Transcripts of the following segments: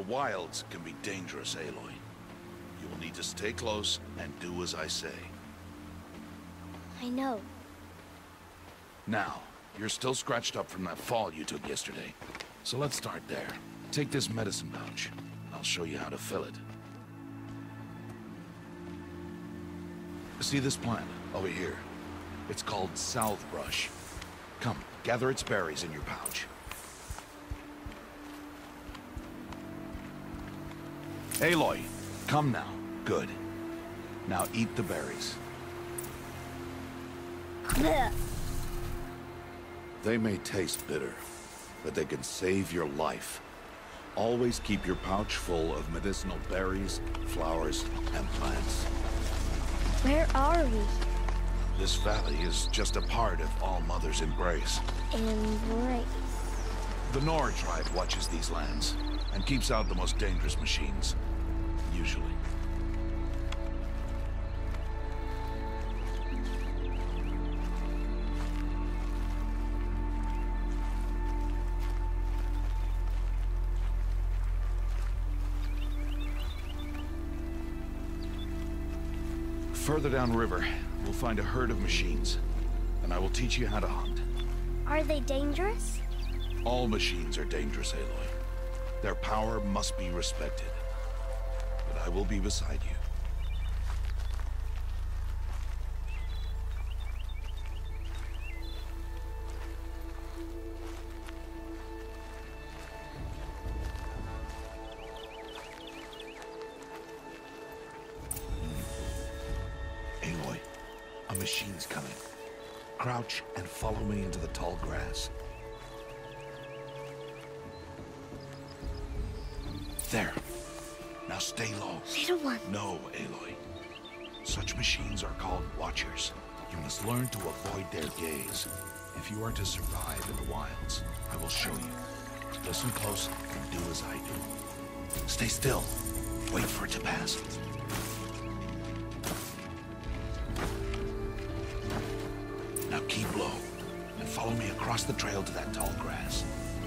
wilds can be dangerous, Aloy. You will need to stay close and do as I say. I know. Now, you're still scratched up from that fall you took yesterday. So let's start there. Take this medicine pouch. I'll show you how to fill it. See this plant over here? It's called salvebrush. Come, gather its berries in your pouch. Aloy, come now. Good. Now eat the berries. They may taste bitter, but they can save your life. Always keep your pouch full of medicinal berries, flowers, and plants. Where are we? This valley is just a part of All Mother's embrace. Embrace. The Nora tribe watches these lands and keeps out the most dangerous machines. Usually. Further downriver, we'll find a herd of machines, and I will teach you how to hunt. Are they dangerous? All machines are dangerous, Aloy. Their power must be respected. But I will be beside you. Aloy, a machine's coming. Crouch and follow me into the tall grass. There. Now stay low. Little one. No, Aloy. Such machines are called Watchers. You must learn to avoid their gaze. If you are to survive in the wilds, I will show you. Listen close and do as I do. Stay still. Wait for it to pass. Now keep low and follow me across the trail to that tall grass.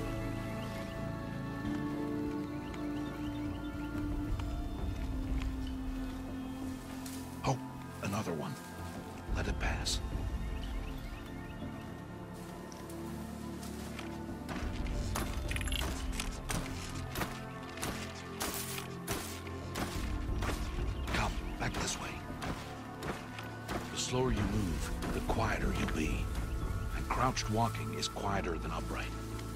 Oh, another one. Let it pass. Come, back this way. The slower you move, the quieter you'll be. And crouched walking is quieter than upright.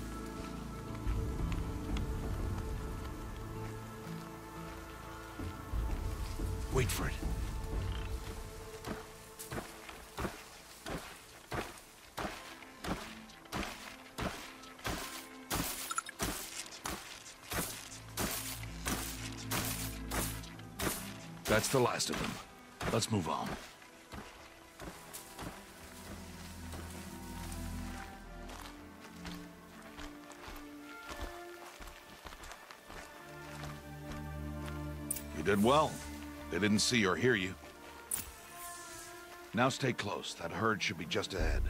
Wait for it. That's the last of them. Let's move on. You did well. They didn't see or hear you. Now stay close. That herd should be just ahead.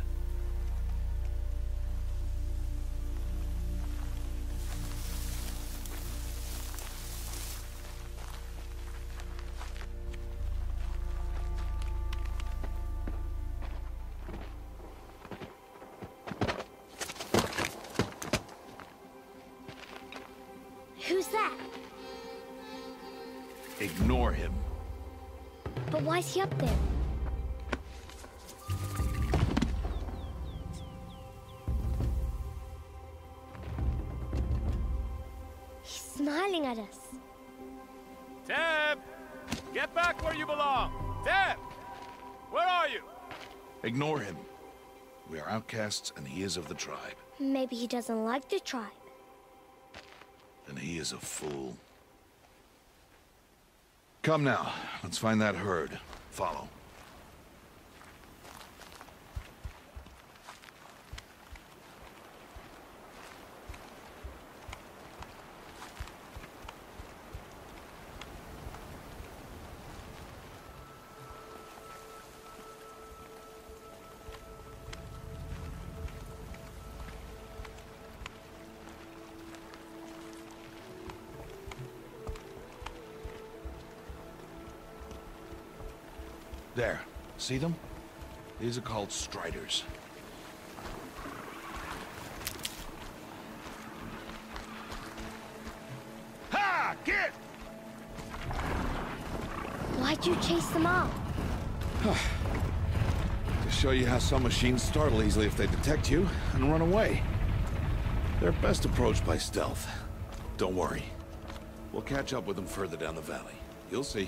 Who's that? Ignore him. But why's he up there? He's smiling at us. Teb! Get back where you belong! Teb! Where are you? Ignore him. We are outcasts, and he is of the tribe. Maybe he doesn't like the tribe. And he is a fool. Come now, let's find that herd. Follow. There. See them? These are called Striders. Ha! Get! Why'd you chase them off? To show you how some machines startle easily if they detect you and run away. They're best approached by stealth. Don't worry. We'll catch up with them further down the valley. You'll see.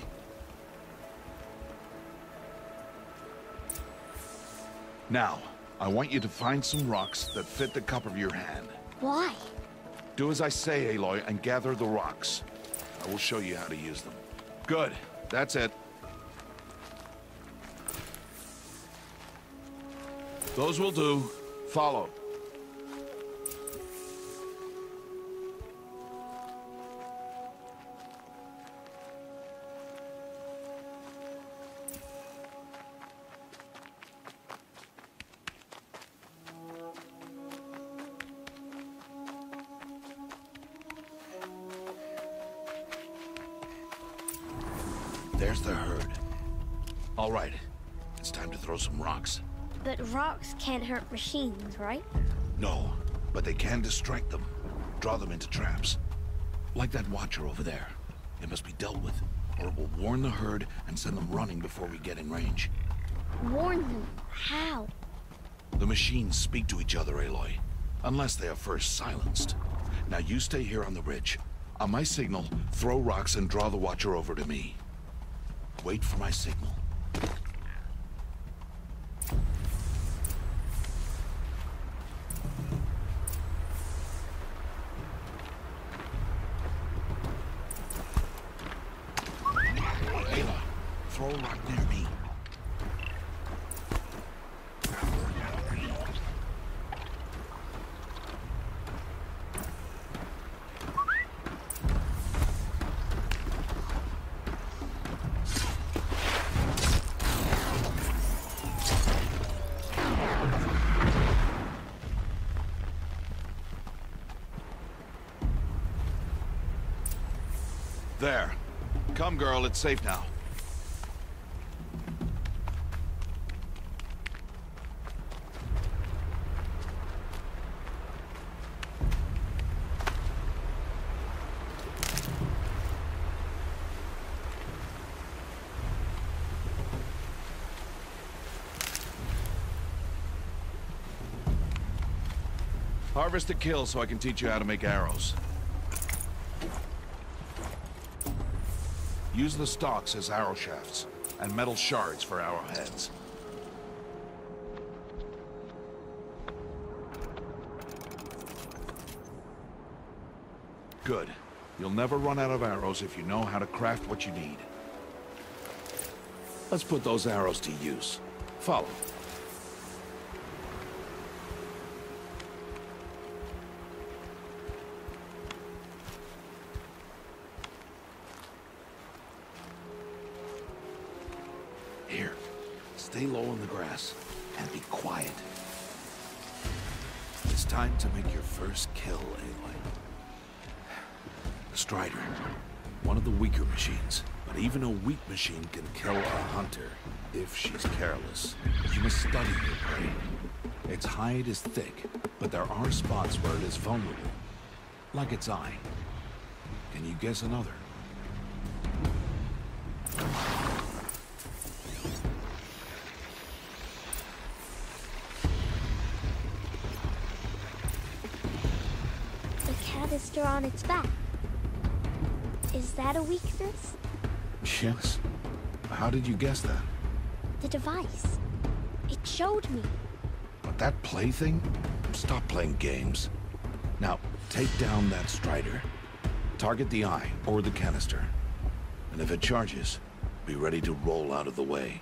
Now, I want you to find some rocks that fit the cup of your hand. Why? Do as I say, Aloy, and gather the rocks. I will show you how to use them. Good. That's it. Those will do. Follow. There's the herd. All right. It's time to throw some rocks. But rocks can't hurt machines, right? No, but they can distract them. Draw them into traps. Like that watcher over there. It must be dealt with, or it will warn the herd and send them running before we get in range. Warn them? How? The machines speak to each other, Aloy. Unless they are first silenced. Now you stay here on the ridge. On my signal, throw rocks and draw the watcher over to me. Wait for my signal. Ayla, throw a rock near me. There. Come, girl, it's safe now. Harvest a kill so I can teach you how to make arrows. Use the stalks as arrow shafts, and metal shards for arrowheads. Good. You'll never run out of arrows if you know how to craft what you need. Let's put those arrows to use. Follow. Here, stay low on the grass, and be quiet. It's time to make your first kill, Aloy. The Strider, one of the weaker machines, but even a weak machine can kill a hunter, if she's careless. You must study your prey. Its hide is thick, but there are spots where it is vulnerable, like its eye. Can you guess another? Canister on its back. Is that a weakness? Yes. How did you guess that? The device. It showed me. But that plaything? Stop playing games. Now, take down that Strider. Target the eye or the canister. And if it charges, be ready to roll out of the way.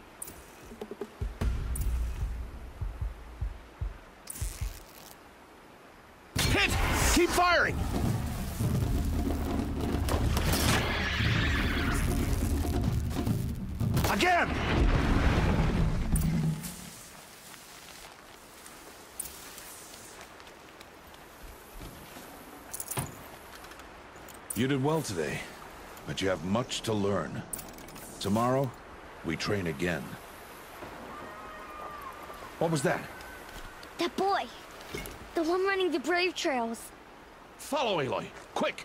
Hit! Keep firing! Again! You did well today, but you have much to learn. Tomorrow, we train again. What was that? That boy. The one running the brave trails. Follow Aloy, quick!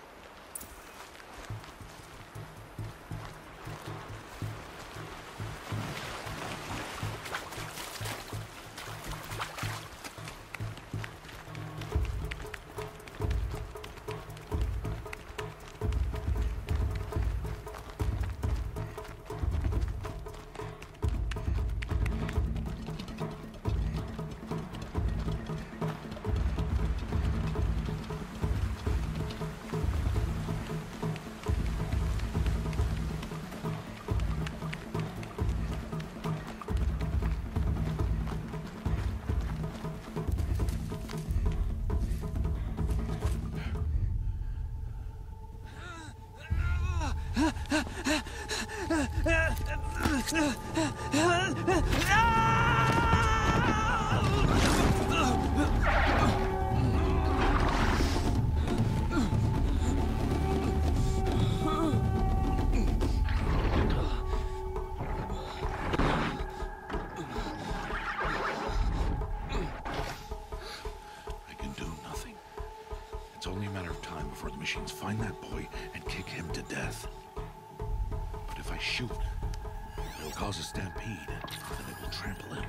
Before the machines find that boy and kick him to death. But if I shoot, it'll cause a stampede, and it will trample him.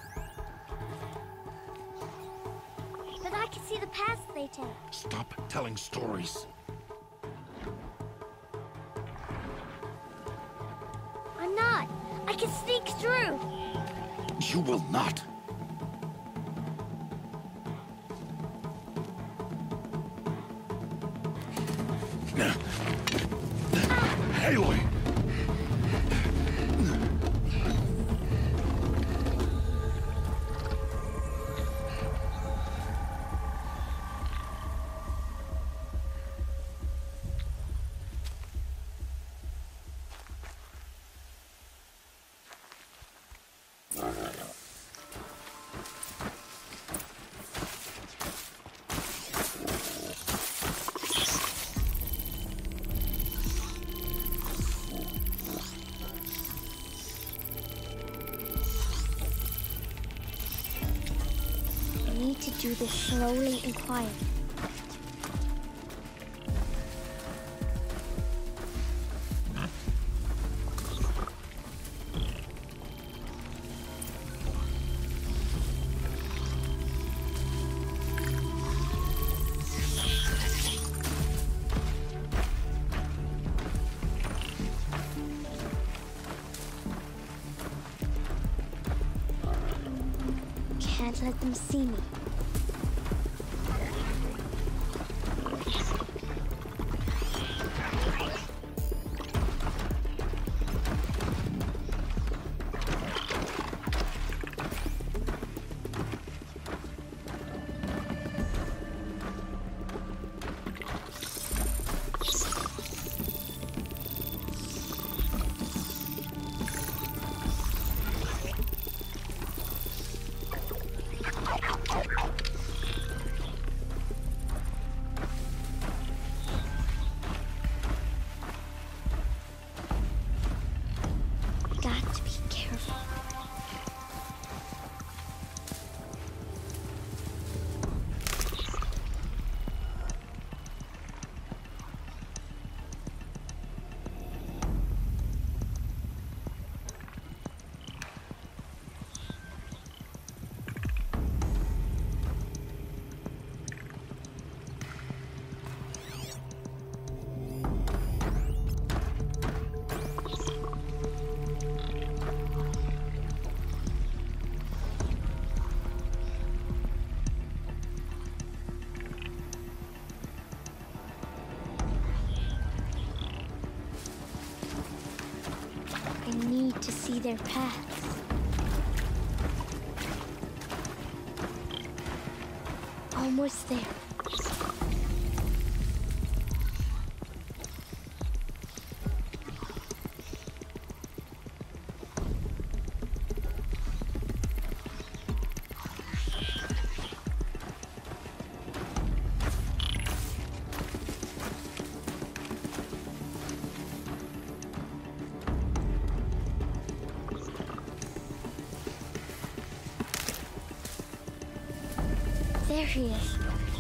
But I can see the paths they take. Stop telling stories. I'm not. I can sneak through. You will not. Aloy! Do this slowly and quietly. Can't let them see me. To see their paths. Almost there. There he is.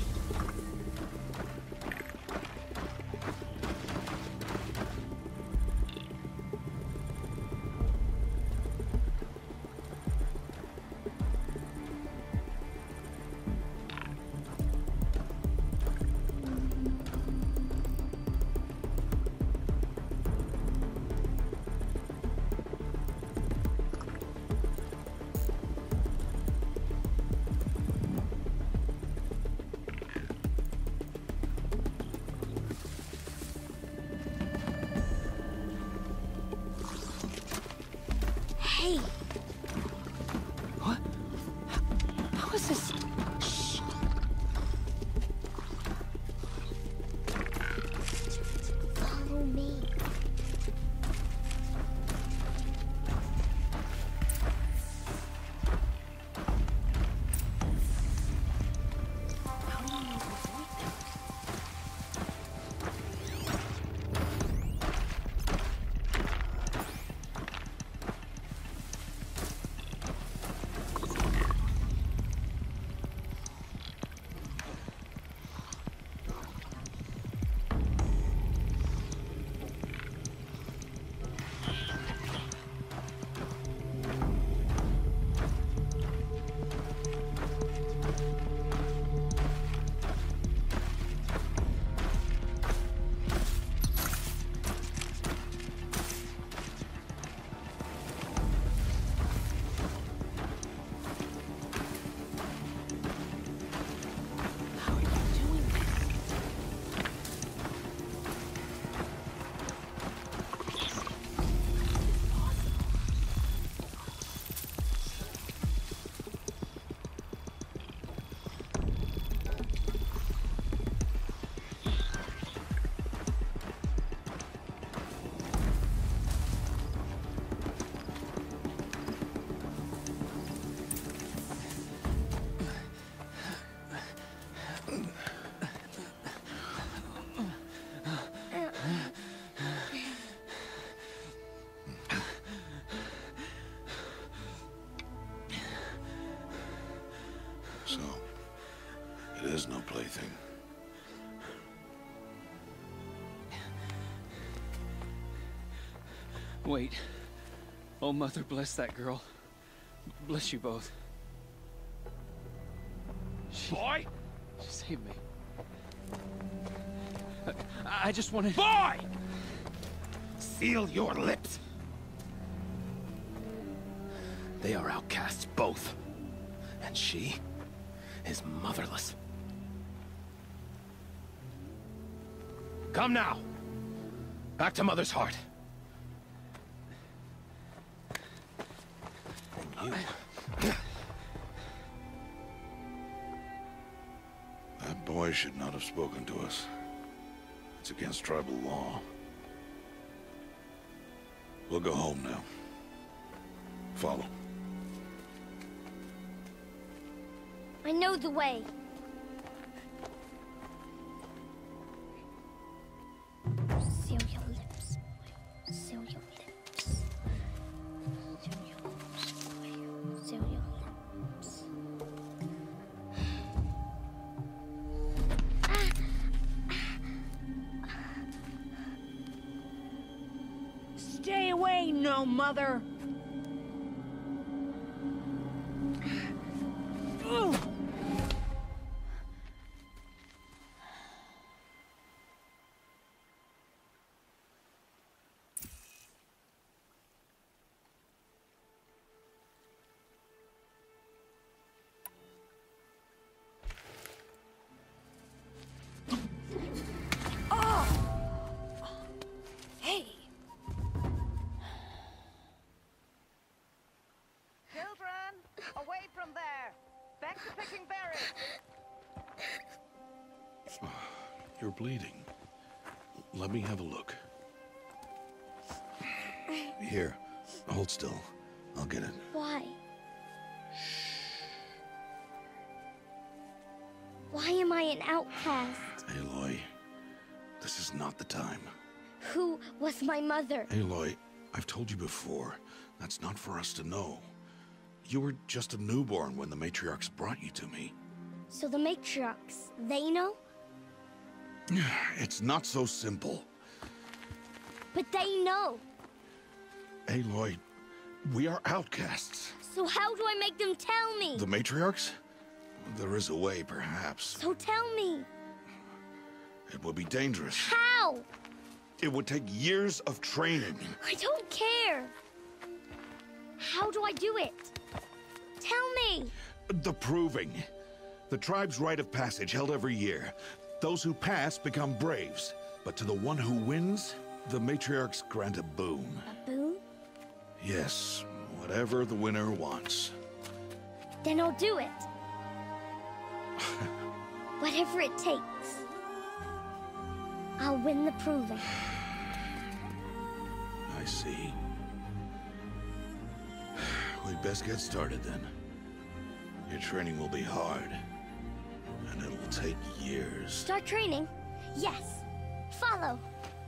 Hey! What? How is this? Shh! Follow me. So, it is no plaything. Wait. Oh, Mother, bless that girl. Bless you both. Boy! She saved me. I just wanted... Boy! Seal your lips! They are outcasts, both. And she is motherless. Come now! Back to Mother's heart. And you... That boy should not have spoken to us. It's against tribal law. We'll go home now. Follow. I know the way. Seal your lips. Seal your lips. Seal your lips. Seal your lips. Stay away, no mother! Hey! Children, away from there! Back to picking berries! You're bleeding. Let me have a look. Here, hold still. I'll get it. Why? Why am I an outcast? Aloy, this is not the time. Who was my mother? Aloy, I've told you before, that's not for us to know. You were just a newborn when the matriarchs brought you to me. So the matriarchs, they know? It's not so simple. But they know. Aloy, we are outcasts. So how do I make them tell me? The matriarchs? There is a way, perhaps. So tell me. It would be dangerous. How? It would take years of training. I don't care. How do I do it? Tell me. The proving. The tribe's rite of passage held every year. Those who pass become braves. But to the one who wins, the matriarchs grant a boon. A boon? Yes, whatever the winner wants. Then I'll do it. Whatever it takes. I'll win the proving. I see. We'd best get started then. Your training will be hard. And it will take years. Start training? Yes. Follow.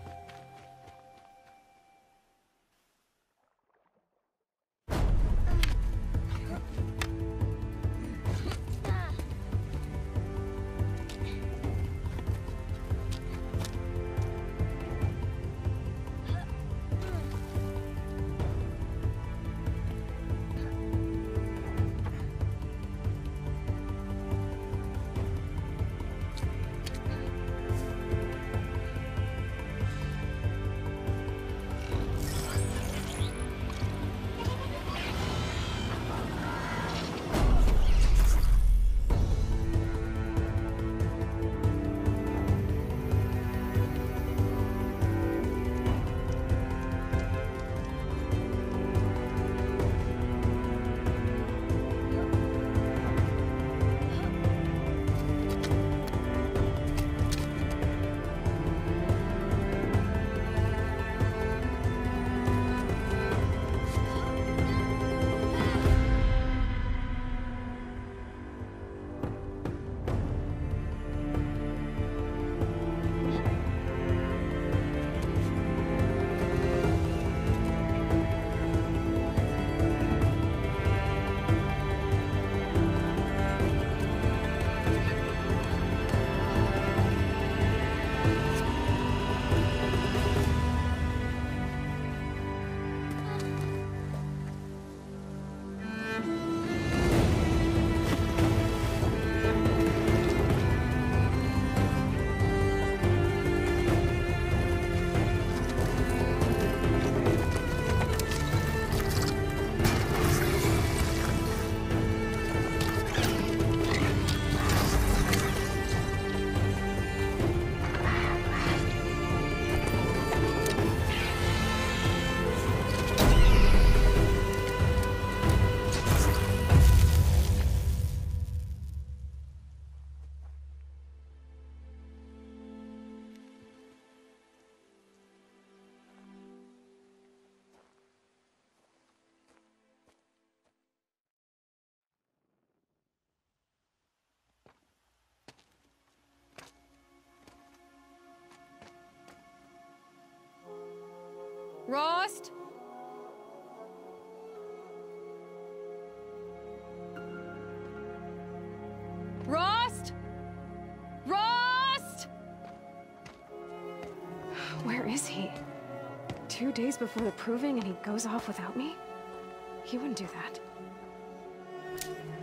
Rost? Rost? Rost? Where is he? 2 days before the proving and he goes off without me? He wouldn't do that.